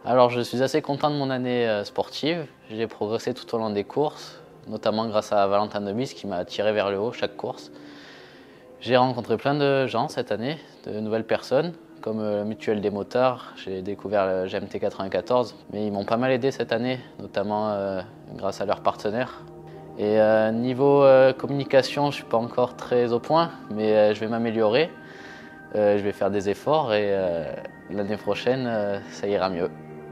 Alors je suis assez content de mon année sportive. J'ai progressé tout au long des courses, notamment grâce à Valentin Demise qui m'a tiré vers le haut chaque course. J'ai rencontré plein de gens cette année, de nouvelles personnes, comme Mutuelle des motards. J'ai découvert le GMT 94, mais ils m'ont pas mal aidé cette année, notamment grâce à leurs partenaires. Et niveau communication, je suis pas encore très au point, mais je vais m'améliorer. Je vais faire des efforts et l'année prochaine, ça ira mieux.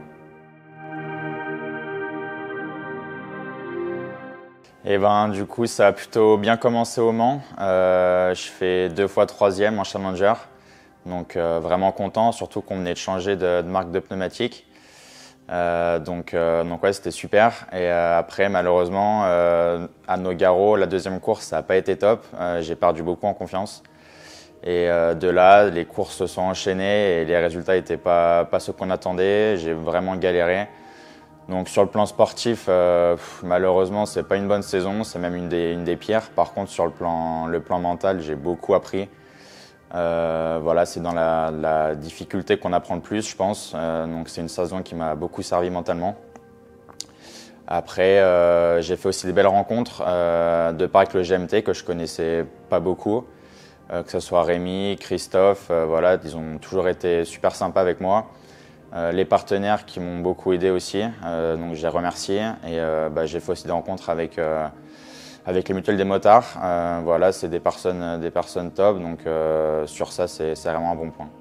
Et ben du coup ça a plutôt bien commencé au Mans. Je fais 2 fois 3e en Challenger. Donc vraiment content, surtout qu'on venait de changer de marque de pneumatique. Donc ouais, c'était super. Et après malheureusement à Nogaro, la deuxième course, ça n'a pas été top. J'ai perdu beaucoup en confiance. Et de là, les courses se sont enchaînées et les résultats n'étaient pas ceux qu'on attendait. J'ai vraiment galéré. Donc sur le plan sportif, malheureusement, c'est pas une bonne saison, c'est même une des pires. Par contre, sur le plan mental, j'ai beaucoup appris. Voilà, c'est dans la difficulté qu'on apprend le plus, je pense. Donc c'est une saison qui m'a beaucoup servi mentalement. Après, j'ai fait aussi des belles rencontres de part avec le GMT que je connaissais pas beaucoup. Que ce soit Rémi, Christophe, voilà, ils ont toujours été super sympas avec moi. Les partenaires qui m'ont beaucoup aidé aussi, donc je les remercie. Et j'ai fait aussi des rencontres avec les mutuelles des motards. Voilà, c'est des personnes top, donc sur ça, c'est vraiment un bon point.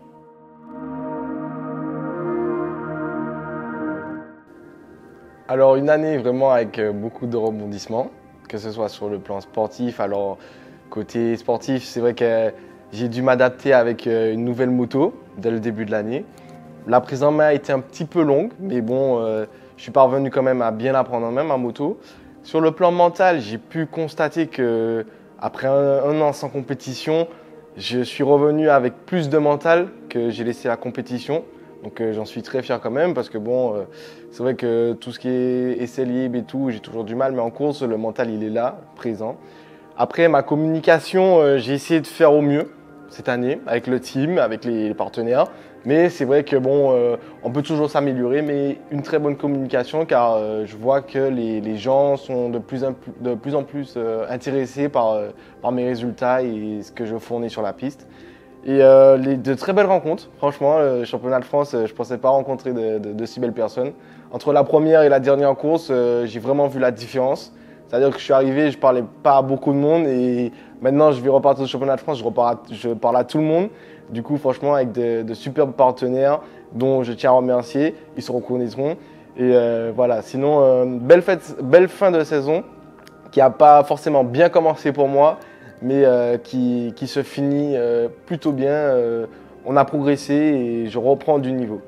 Alors une année vraiment avec beaucoup de rebondissements, que ce soit sur le plan sportif. Alors côté sportif, c'est vrai que j'ai dû m'adapter avec une nouvelle moto dès le début de l'année. La prise en main a été un petit peu longue, mais bon, je suis parvenu quand même à bien apprendre en main ma moto. Sur le plan mental, j'ai pu constater que après un an sans compétition, je suis revenu avec plus de mental que j'ai laissé la compétition. Donc j'en suis très fier quand même parce que bon, c'est vrai que tout ce qui est essai libre et tout, j'ai toujours du mal, mais en course, le mental il est là, présent. Après ma communication, j'ai essayé de faire au mieux cette année avec le team, avec les partenaires. Mais c'est vrai que bon, on peut toujours s'améliorer, mais une très bonne communication car je vois que les gens sont de plus en plus intéressés par mes résultats et ce que je fournis sur la piste. Et de très belles rencontres, franchement, le championnat de France, je ne pensais pas rencontrer de si belles personnes. Entre la première et la dernière course, j'ai vraiment vu la différence. C'est-à-dire que je suis arrivé, je ne parlais pas à beaucoup de monde et maintenant je vais repartir au championnat de France, je parle à tout le monde. Du coup, franchement, avec de superbes partenaires dont je tiens à remercier, ils se reconnaîtront. Et voilà, sinon, belle fin de saison qui n'a pas forcément bien commencé pour moi, mais qui se finit plutôt bien. On a progressé et je reprends du niveau.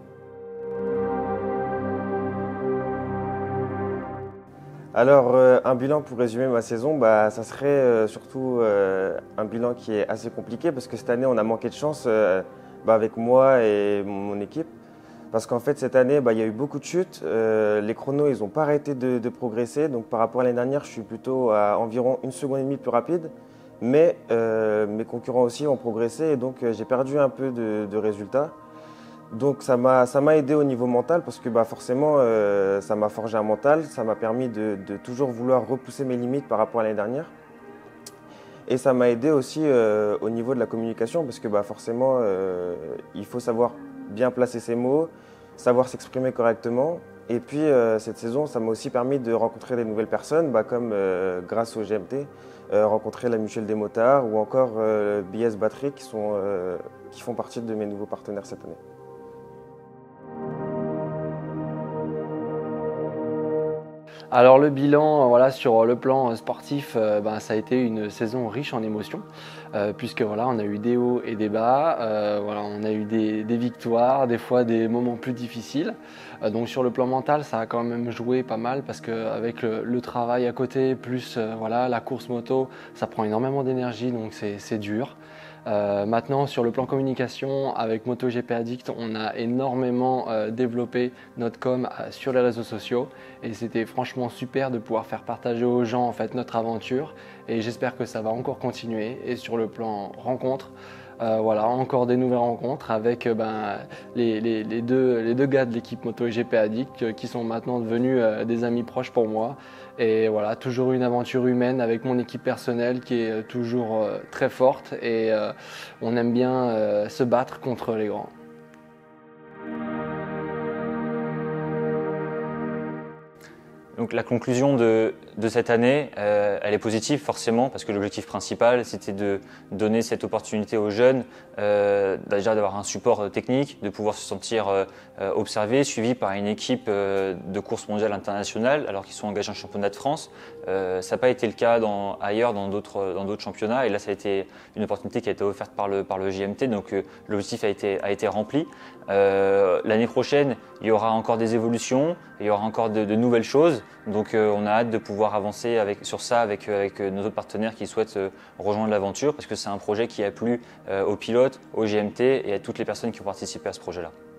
Alors, un bilan pour résumer ma saison, ça serait surtout un bilan qui est assez compliqué parce que cette année, on a manqué de chance avec moi et mon équipe. Parce qu'en fait, cette année, il y a eu beaucoup de chutes. Les chronos, ils n'ont pas arrêté de progresser. Donc, par rapport à l'année dernière, je suis plutôt à environ 1,5 seconde plus rapide. Mais mes concurrents aussi ont progressé et donc j'ai perdu un peu de résultats. Donc ça m'a aidé au niveau mental parce que forcément ça m'a forgé un mental, ça m'a permis de toujours vouloir repousser mes limites par rapport à l'année dernière. Et ça m'a aidé aussi au niveau de la communication parce que forcément il faut savoir bien placer ses mots, savoir s'exprimer correctement. Et puis cette saison ça m'a aussi permis de rencontrer des nouvelles personnes comme grâce au GMT, rencontrer la Mutuelle des motards ou encore BS Batterie qui font partie de mes nouveaux partenaires cette année. Alors le bilan, voilà, sur le plan sportif, ça a été une saison riche en émotions, puisque voilà, on a eu des hauts et des bas, voilà, on a eu des victoires, des fois des moments plus difficiles. Donc sur le plan mental, ça a quand même joué pas mal parce qu'avec le travail à côté, plus voilà, la course moto, ça prend énormément d'énergie, donc c'est dur. Maintenant, sur le plan communication, avec MotoGP Addict, on a énormément développé notre com sur les réseaux sociaux et c'était franchement super de pouvoir faire partager aux gens en fait, notre aventure et j'espère que ça va encore continuer. Et sur le plan rencontre, Voilà, encore des nouvelles rencontres avec les deux gars de l'équipe MotoGP Addict qui sont maintenant devenus des amis proches pour moi. Et voilà, toujours une aventure humaine avec mon équipe personnelle qui est toujours très forte et on aime bien se battre contre les grands. Donc la conclusion de cette année, elle est positive forcément parce que l'objectif principal c'était de donner cette opportunité aux jeunes, déjà d'avoir un support technique, de pouvoir se sentir observé, suivi par une équipe de course mondiale internationale alors qu'ils sont engagés en championnat de France. Ça n'a pas été le cas ailleurs dans d'autres championnats et là ça a été une opportunité qui a été offerte par le JMT, donc l'objectif a été rempli. L'année prochaine il y aura encore des évolutions, il y aura encore de nouvelles choses, donc on a hâte de pouvoir avancer sur ça avec nos autres partenaires qui souhaitent rejoindre l'aventure parce que c'est un projet qui a plu aux pilotes, au GMT et à toutes les personnes qui ont participé à ce projet-là.